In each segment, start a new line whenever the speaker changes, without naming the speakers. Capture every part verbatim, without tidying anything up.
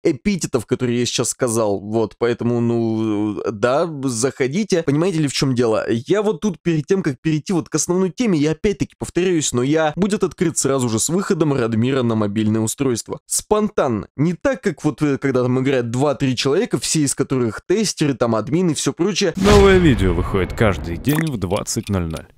эпитетов, которые я сейчас сказал, вот, поэтому, ну, да, заходите. Понимаете ли, в чем дело? Я вот тут перед тем, как перейти вот к основной теме, я опять-таки повторяюсь, но я будет открыт сразу же с выходом Радмира на мобильное устройство. Спонтанно. Не так, как вот когда там играют два-три человека, все из которых тестеры, там админы и все прочее.
Новое видео выходит каждый день в двадцать ноль ноль.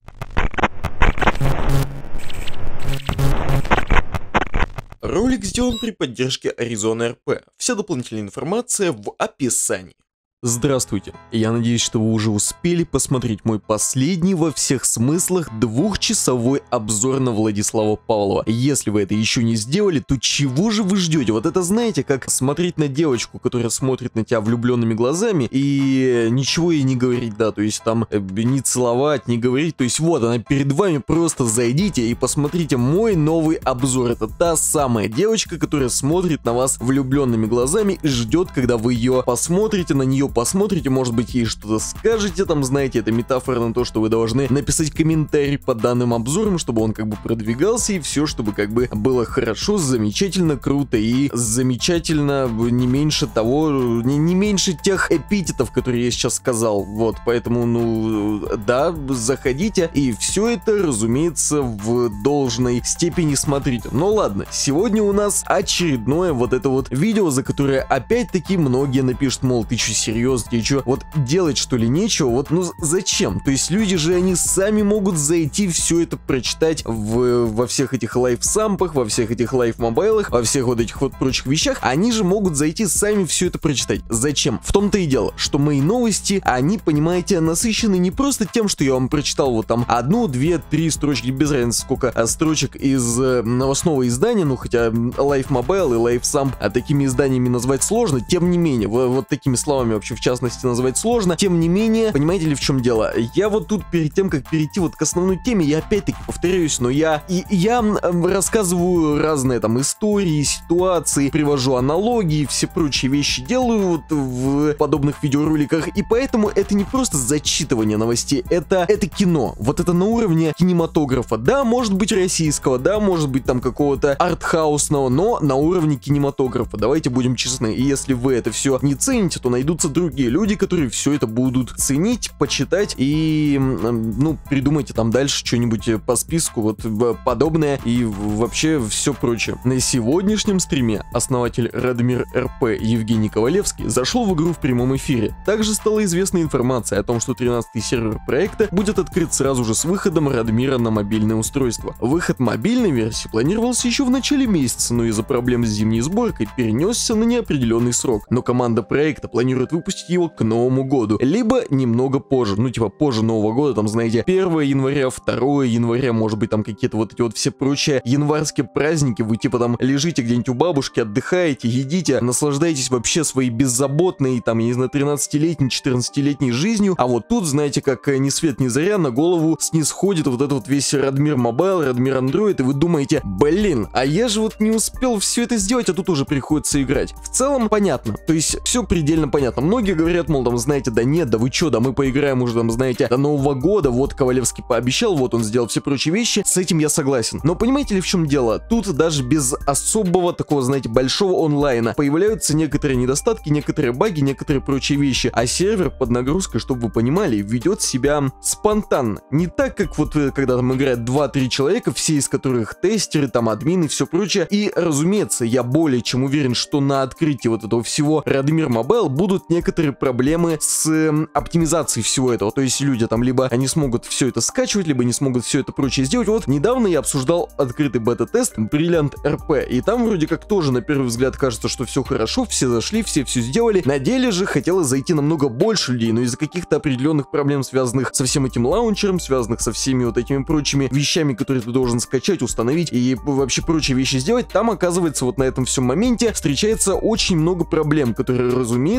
Ролик сделан при поддержке Arizona эр пи. Вся дополнительная информация в описании. Здравствуйте, я надеюсь, что вы уже успели посмотреть мой последний во всех смыслах двухчасовой обзор на Владислава Павлова. Если вы это еще не сделали, то чего же вы ждете? Вот это знаете, как смотреть на девочку, которая смотрит на тебя влюбленными глазами и ничего ей не говорить, да, то есть там не целовать, не говорить, то есть вот она перед вами, просто зайдите и посмотрите мой новый обзор. Это та самая девочка, которая смотрит на вас влюбленными глазами и ждет, когда вы ее посмотрите, на нее посмотрите, может быть, ей что-то скажете, там, знаете, это метафора на то, что вы должны написать комментарий под данным обзором, чтобы он как бы продвигался, и все, чтобы как бы было хорошо, замечательно, круто и замечательно, не меньше того, не, не меньше тех эпитетов, которые я сейчас сказал, вот, поэтому, ну, да, заходите, и все это, разумеется, в должной степени смотрите. Ну ладно, сегодня у нас очередное вот это вот видео, за которое опять-таки многие напишут, мол, ты че, серьезно? Тебе что, вот делать что ли нечего? Вот, ну зачем? То есть люди же, они сами могут зайти все это прочитать в, во всех этих лайфсампах, во всех этих лайфмобайлах, во всех вот этих вот прочих вещах. Они же могут зайти сами все это прочитать. Зачем? В том-то и дело, что мои новости, они, понимаете, насыщены не просто тем, что я вам прочитал вот там одну, две, три строчки, без разницы сколько а, строчек из э, новостного издания, ну хотя лайфмобайл и лайфсамп а такими изданиями назвать сложно, тем не менее, вот, вот такими словами вообще в частности назвать сложно, тем не менее, понимаете ли, в чем дело? Я вот тут перед тем, как перейти вот к основной теме, я опять-таки повторяюсь, но я и я рассказываю разные там истории, ситуации, привожу аналогии, все прочие вещи делаю вот в подобных видеороликах, и поэтому это не просто зачитывание новостей, это, это кино, вот это на уровне кинематографа, да, может быть российского, да, может быть там какого-то артхаусного, но на уровне кинематографа, давайте будем честны, и если вы это все не цените, то найдутся другие люди, которые все это будут ценить, почитать и, ну, придумайте там дальше что-нибудь по списку, вот подобное и вообще все прочее. На сегодняшнем стриме основатель Радмир эр пи Евгений Ковалевский зашел в игру в прямом эфире. Также стала известна информация о том, что тринадцатый сервер проекта будет открыт сразу же с выходом Радмира на мобильное устройство. Выход мобильной версии планировался еще в начале месяца, но из-за проблем с зимней сборкой перенесся на неопределенный срок. Но команда проекта планирует выпустить его к Новому году, либо немного позже, ну типа позже Нового года, там знаете, первого января, второго января, может быть там какие-то вот эти вот все прочие январские праздники, вы типа там лежите где-нибудь у бабушки, отдыхаете, едите, наслаждаетесь вообще своей беззаботной, там, я не знаю, тринадцатилетней, четырнадцатилетней жизнью, а вот тут, знаете, как ни свет ни заря, на голову снисходит вот этот вот весь Радмир Мобайл, Радмир Андроид, и вы думаете, блин, а я же вот не успел все это сделать, а тут уже приходится играть. В целом понятно, то есть все предельно понятно. Многие говорят, мол, там, знаете, да нет, да вы чё, да мы поиграем уже, там, знаете, до Нового года, вот Ковалевский пообещал, вот он сделал все прочие вещи, с этим я согласен. Но понимаете ли, в чем дело? Тут даже без особого такого, знаете, большого онлайна появляются некоторые недостатки, некоторые баги, некоторые прочие вещи, а сервер под нагрузкой, чтобы вы понимали, ведет себя спонтанно. Не так, как вот когда там играют два-три человека, все из которых тестеры, там админы, все прочее, и, разумеется, я более чем уверен, что на открытии вот этого всего Радмир Мобайл будут некоторые проблемы с э, оптимизацией всего этого, то есть люди там либо они смогут все это скачивать, либо не смогут все это прочее сделать. Вот недавно я обсуждал открытый бета-тест Brilliant эр пи, и там вроде как тоже на первый взгляд кажется, что все хорошо, все зашли, все все сделали. На деле же хотелось зайти намного больше людей, но из-за каких-то определенных проблем, связанных со всем этим лаунчером, связанных со всеми вот этими прочими вещами, которые ты должен скачать, установить и вообще прочие вещи сделать, там оказывается вот на этом всем моменте встречается очень много проблем, которые, разумеется, нужно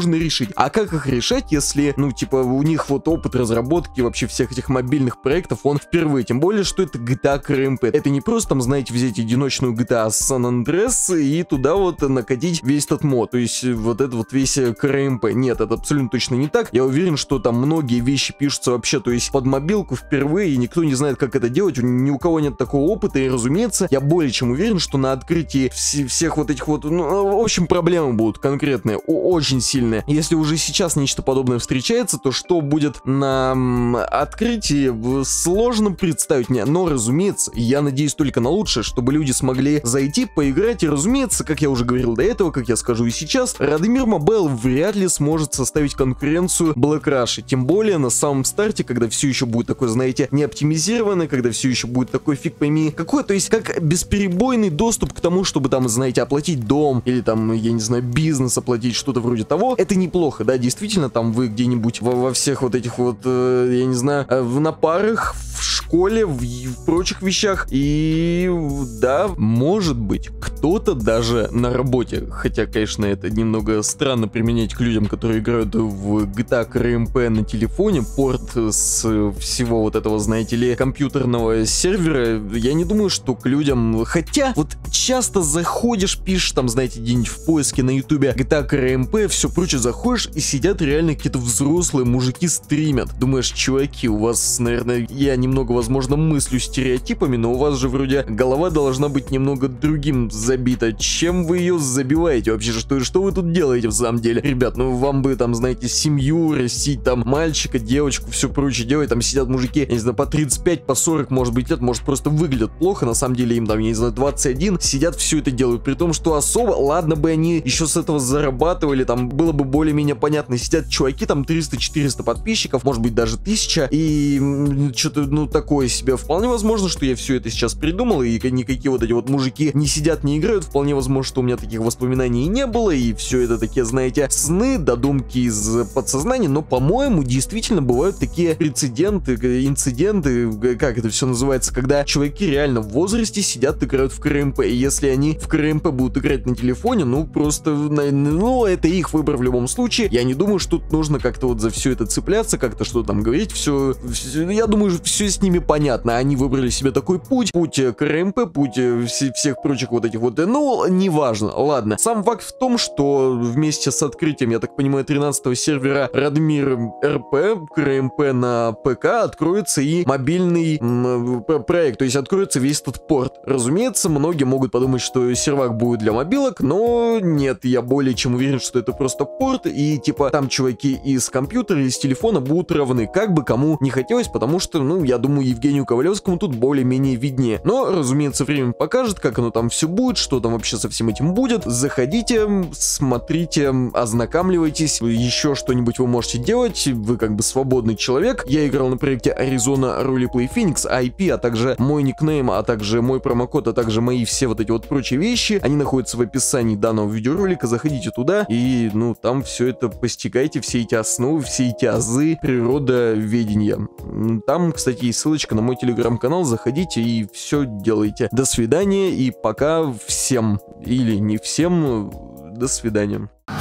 нужно решить. А как их решать, если, ну, типа, у них вот опыт разработки вообще всех этих мобильных проектов, он впервые. Тем более, что это джи ти эй КРМП. Это не просто, там, знаете, взять одиночную джи ти эй San Andreas и туда вот накатить весь этот мод. То есть, вот это вот весь КРМП. Нет, это абсолютно точно не так. Я уверен, что там многие вещи пишутся вообще, то есть, под мобилку впервые, и никто не знает, как это делать. Ни у кого нет такого опыта, и, разумеется, я более чем уверен, что на открытии вс всех вот этих вот, ну, в общем, проблемы будут конкретные, очень сильные. Если уже сейчас нечто подобное встречается, то что будет на открытии, сложно представить мне. Но, разумеется, я надеюсь только на лучшее, чтобы люди смогли зайти, поиграть, и, разумеется, как я уже говорил до этого, как я скажу и сейчас, Радомир Мобайл вряд ли сможет составить конкуренцию Black Rush, тем более на самом старте, когда все еще будет такое, знаете, не оптимизированное, когда все еще будет такой фиг пойми какой, то есть как бесперебойный доступ к тому, чтобы там, знаете, оплатить дом, или там, я не знаю, бизнес оплатить, что-то вроде того, это неплохо, да, действительно, там вы где-нибудь во, во всех вот этих вот, э, я не знаю, э, на парах, в школе, в, в прочих вещах, и да, может быть, кто-то даже на работе, хотя, конечно, это немного странно применять к людям, которые играют в джи ти эй КРМП на телефоне, порт с всего вот этого, знаете ли, компьютерного сервера, я не думаю, что к людям, хотя вот часто заходишь, пишешь там, знаете, где-нибудь в поиске на ютубе джи ти эй КРМП, все прочее, заходишь и сидят реально какие-то взрослые мужики стримят. Думаешь, чуваки, у вас, наверное, я немного, возможно, мыслю стереотипами, но у вас же вроде голова должна быть немного другим забита. Чем вы ее забиваете вообще? Что, что вы тут делаете в самом деле? Ребят, ну вам бы там, знаете, семью растить, там мальчика, девочку, все прочее делать, там сидят мужики, я не знаю, по тридцать пять, по сорок, может быть, лет, может, просто выглядят плохо, на самом деле им там, я не знаю, двадцать один, сидят, все это делают, при том, что особо, ладно бы они еще с этого зарабатывали, там было бы более-менее понятно, сидят чуваки, там триста-четыреста подписчиков, может быть, даже тысяча, и что-то, ну, такое себе, вполне возможно, что я все это сейчас придумал, и никакие вот эти вот мужики не сидят, не играют, вполне возможно, что у меня таких воспоминаний и не было, и все это такие, знаете, сны, додумки из подсознания, но, по-моему, действительно бывают такие прецеденты, инциденты, как это все называется, когда чуваки реально в возрасте сидят, играют в КРМП, и если они в КРМП будут играть на телефоне, ну, просто, ну, это их выбор в любом случае, я не думаю, что тут нужно как-то вот за все это цепляться, как-то что там говорить, все, все я думаю, все с ними понятно, они выбрали себе такой путь, путь КРМП, путь вс всех прочих вот этих вот, ну, неважно, ладно. Сам факт в том, что вместе с открытием, я так понимаю, тринадцатого сервера Радмир РП, КРМП на ПК, откроется и мобильный м, проект, то есть откроется весь этот порт. Разумеется, многие могут подумать, что сервак будет для мобилок, но нет, я более чем уверен, что это просто порт, и типа там чуваки из компьютера, из телефона будут равны, как бы кому не хотелось, потому что, ну, я думаю, Евгению Ковалевскому тут более-менее виднее. Но, разумеется, время покажет, как оно там все будет, что там вообще со всем этим будет. Заходите, смотрите, ознакомливайтесь, еще что-нибудь вы можете делать, вы как бы свободный человек. Я играл на проекте Arizona Roleplay Phoenix, ай пи, а также мой никнейм, а также мой промокод, а также мои все вот эти вот прочие вещи, они находятся в описании данного видеоролика, заходите туда и, ну, там все это постигайте, все эти основы, все эти азы природоведения. Там, кстати, есть ссылочка на мой телеграм-канал, заходите и все делайте. До свидания и пока всем, или не всем, до свидания.